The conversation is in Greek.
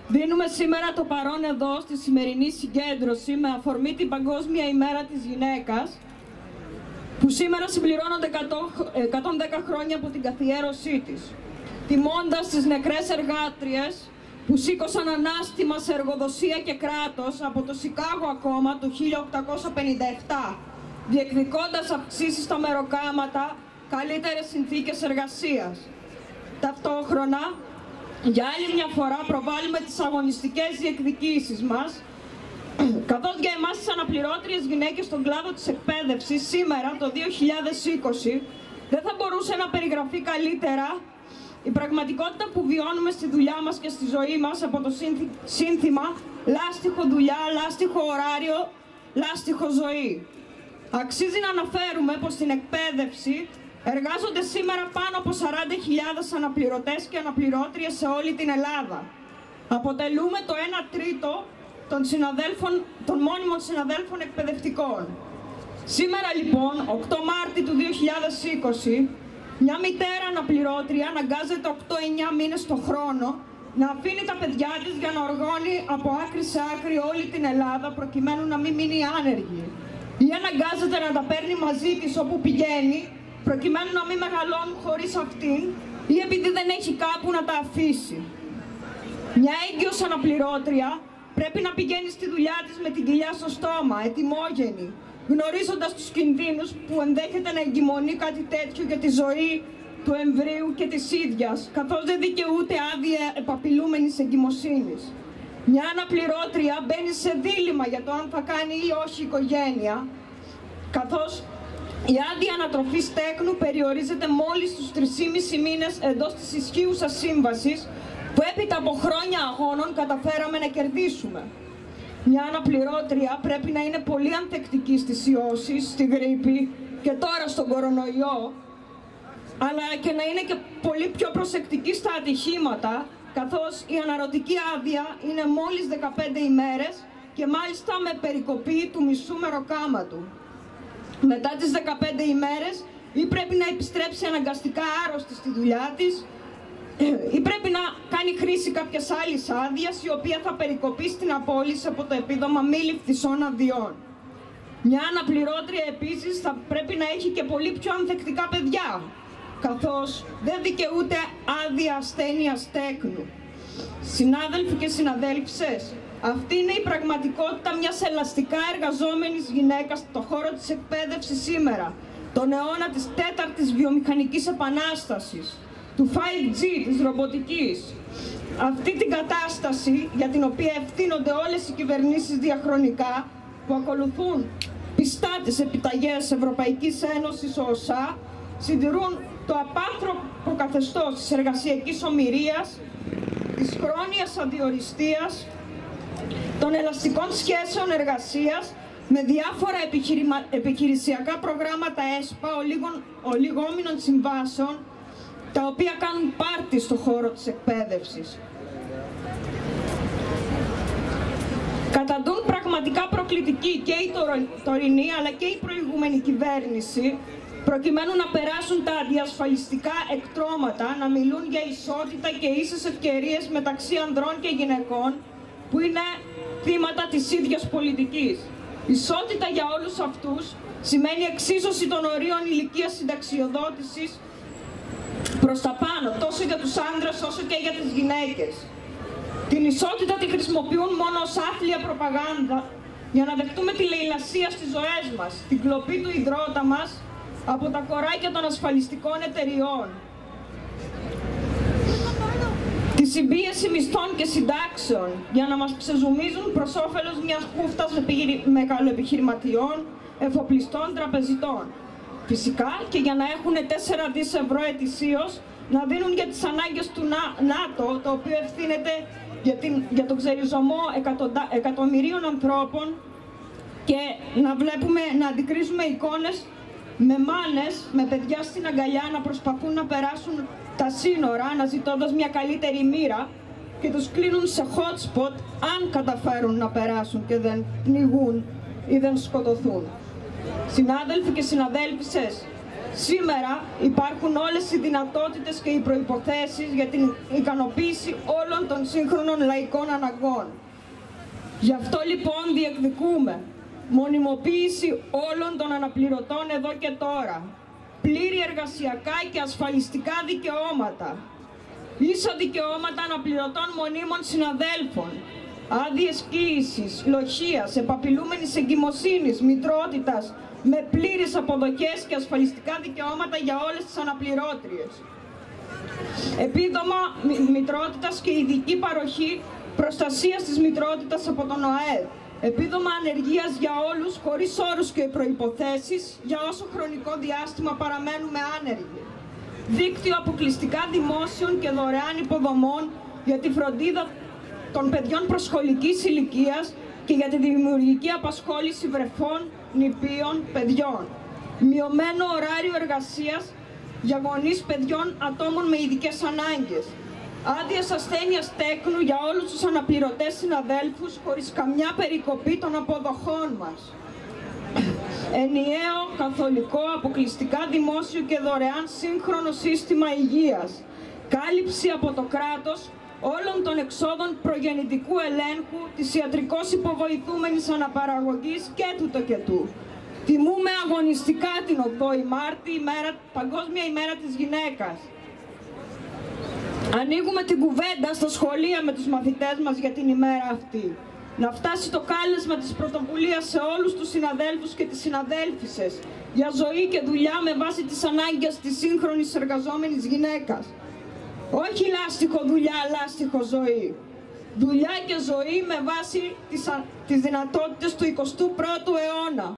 Δίνουμε σήμερα το παρόν εδώ στη σημερινή συγκέντρωση με αφορμή την Παγκόσμια ημέρα της γυναίκας, που σήμερα συμπληρώνονται 110 χρόνια από την καθιέρωσή της, τιμώντας τις νεκρές εργάτριες που σήκωσαν ανάστημα σε εργοδοσία και κράτος από το Σικάγο ακόμα το 1857, διεκδικώντας αυξήσεις στα μεροκάματα, καλύτερες συνθήκες εργασίας. Ταυτόχρονα, για άλλη μια φορά προβάλλουμε τις αγωνιστικές διεκδικήσεις μας, καθώς για εμάς τις αναπληρώτριες γυναίκες στον κλάδο της εκπαίδευσης σήμερα, το 2020, δεν θα μπορούσε να περιγραφεί καλύτερα η πραγματικότητα που βιώνουμε στη δουλειά μας και στη ζωή μας από το σύνθημα «Λάστιχο δουλειά, λάστιχο ωράριο, λάστιχο ζωή». Αξίζει να αναφέρουμε πως στην εκπαίδευση εργάζονται σήμερα πάνω από 40.000 αναπληρωτές και αναπληρώτριες σε όλη την Ελλάδα. Αποτελούμε το 1 τρίτο των μόνιμων συναδέλφων εκπαιδευτικών. Σήμερα λοιπόν, 8 Μάρτη του 2020, μια μητέρα αναπληρώτρια αναγκάζεται 8-9 μήνες το χρόνο να αφήνει τα παιδιά της για να οργώνει από άκρη σε άκρη όλη την Ελλάδα προκειμένου να μην μείνει άνεργη. Ή αναγκάζεται να τα παίρνει μαζί της όπου πηγαίνει προκειμένου να μην μεγαλώνουν χωρίς αυτήν ή επειδή δεν έχει κάπου να τα αφήσει. Μια έγκυος αναπληρώτρια πρέπει να πηγαίνει στη δουλειά της με την κοιλιά στο στόμα, ετοιμόγενη, γνωρίζοντας τους κινδύνους που ενδέχεται να εγκυμονεί κάτι τέτοιο για τη ζωή του εμβρίου και της ίδιας, καθώς δεν δικαιούται άδεια επαπειλούμενης εγκυμοσύνης. Μια αναπληρώτρια μπαίνει σε δίλημμα για το αν θα κάνει ή όχι οικογένεια, καθώς η άδεια ανατροφής τέκνου περιορίζεται μόλις στους 3,5 μήνες εντός της ισχύουσας σύμβασης, που έπειτα από χρόνια αγώνων καταφέραμε να κερδίσουμε. Μια αναπληρώτρια πρέπει να είναι πολύ ανθεκτική στις ιώσεις, στη γρίπη και τώρα στον κορονοϊό, αλλά και να είναι και πολύ πιο προσεκτική στα ατυχήματα, καθώς η αναρωτική άδεια είναι μόλις 15 ημέρες και μάλιστα με περικοπή του μισού μεροκάματου. Μετά τις 15 ημέρες ή πρέπει να επιστρέψει αναγκαστικά άρρωστη στη δουλειά της ή πρέπει να κάνει χρήση κάποιας άλλης άδειας, η οποία θα περικοπεί στην απόλυση από το επίδομα μη ληφθησών αδειών. Μια αναπληρώτρια επίσης θα πρέπει να έχει και πολύ πιο ανθεκτικά παιδιά, καθώς δεν δικαιούται άδεια ασθένειας τέκνου. Συνάδελφοι και συναδέλφισες, αυτή είναι η πραγματικότητα μιας ελαστικά εργαζόμενης γυναίκας στον χώρο της εκπαίδευσης σήμερα, τον αιώνα της τέταρτης βιομηχανικής επανάστασης, του 5G, της ρομποτικής. Αυτή την κατάσταση, για την οποία ευθύνονται όλες οι κυβερνήσεις διαχρονικά, που ακολουθούν πιστά τις επιταγές Ευρωπαϊκής Ένωσης, ΟΣΑ, συντηρούν το απάνθρωπο καθεστώς της εργασιακής ομηρίας, της χρόνιας αδιοριστίας, των ελαστικών σχέσεων εργασίας με διάφορα επιχειρησιακά προγράμματα ΕΣΠΑ, ολιγόμενων συμβάσεων, τα οποία κάνουν πάρτι στο χώρο της εκπαίδευσης. Καταντούν πραγματικά προκλητική και η τωρινή αλλά και η προηγούμενη κυβέρνηση, προκειμένου να περάσουν τα διασφαλιστικά εκτρώματα, να μιλούν για ισότητα και ίσες ευκαιρίες μεταξύ ανδρών και γυναικών, που είναι θύματα της ίδιας πολιτικής. Ισότητα για όλους αυτούς σημαίνει εξίσωση των ορίων ηλικίας συνταξιοδότησης προς τα πάνω, τόσο για τους άντρες όσο και για τις γυναίκες. Την ισότητα τη χρησιμοποιούν μόνο ως άθλια προπαγάνδα για να δεχτούμε τη λαιλασία στις ζωές μας, την κλοπή του ιδρώτα μας από τα κοράκια των ασφαλιστικών εταιριών, τη συμπίεση μισθών και συντάξεων για να μας ξεζουμίζουν προς όφελος μιας χούφτας μεγαλοεπιχειρηματιών, εφοπλιστών, τραπεζιτών. Φυσικά και για να έχουν 4 δις ευρώ ετησίως να δίνουν για τις ανάγκες του ΝΑΤΟ, το οποίο ευθύνεται για τον ξεριζωμό εκατομμυρίων ανθρώπων, και να αντικρίζουμε εικόνες με μάνες, με παιδιά στην αγκαλιά να προσπαθούν να περάσουν τα σύνορα, αναζητώντας μια καλύτερη μοίρα, και τους κλείνουν σε hot spot αν καταφέρουν να περάσουν και δεν πνιγούν ή δεν σκοτωθούν. Συνάδελφοι και συναδέλφισες, Σήμερα υπάρχουν όλες οι δυνατότητες και οι προϋποθέσεις για την ικανοποίηση όλων των σύγχρονων λαϊκών αναγκών. Γι' αυτό λοιπόν διεκδικούμε μονιμοποίηση όλων των αναπληρωτών εδώ και τώρα, πλήρη εργασιακά και ασφαλιστικά δικαιώματα, ίσα δικαιώματα αναπληρωτών μονίμων συναδέλφων, άδειες κοίησης, λοχείας, επαπειλούμενης εγκυμοσύνης, μητρότητας, με πλήρεις αποδοχές και ασφαλιστικά δικαιώματα για όλες τις αναπληρώτριες. Επίδομα μητρότητας και ειδική παροχή προστασίας της μητρότητας από τον ΟΑΕΔ. Επίδομα ανεργίας για όλους, χωρίς όρους και προϋποθέσεις, για όσο χρονικό διάστημα παραμένουμε άνεργοι. Δίκτυο αποκλειστικά δημόσιων και δωρεάν υποδομών για τη φροντίδα των παιδιών προσχολικής ηλικίας και για τη δημιουργική απασχόληση βρεφών, νηπίων, παιδιών. Μειωμένο ωράριο εργασίας για γονείς παιδιών ατόμων με ειδικές ανάγκες. Άδειες ασθένειας τέκνου για όλους τους αναπληρωτές συναδέλφους χωρίς καμιά περικοπή των αποδοχών μας. Ενιαίο, καθολικό, αποκλειστικά δημόσιο και δωρεάν σύγχρονο σύστημα υγείας. Κάλυψη από το κράτος όλων των εξόδων προγεννητικού ελέγχου, της ιατρικώς υποβοηθούμενης αναπαραγωγής και του τοκετού. Τιμούμε αγωνιστικά την 8η Μάρτη, Παγκόσμια ημέρα της γυναίκας. Ανοίγουμε την κουβέντα στα σχολεία με τους μαθητές μας για την ημέρα αυτή. Να φτάσει το κάλεσμα της πρωτοβουλίας σε όλους τους συναδέλφους και τις συναδέλφισσες για ζωή και δουλειά με βάση τις ανάγκες της σύγχρονης εργαζόμενης γυναίκας. Όχι λάστιχο δουλειά, λάστιχο ζωή. Δουλειά και ζωή με βάση τις δυνατότητες του 21ου αιώνα.